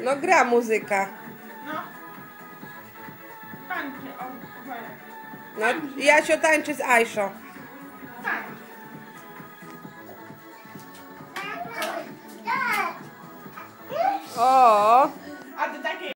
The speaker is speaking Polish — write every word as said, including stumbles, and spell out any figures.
No gra muzyka. No. Tańczy, o, No, Jasio tańczy z Ajszą. tak.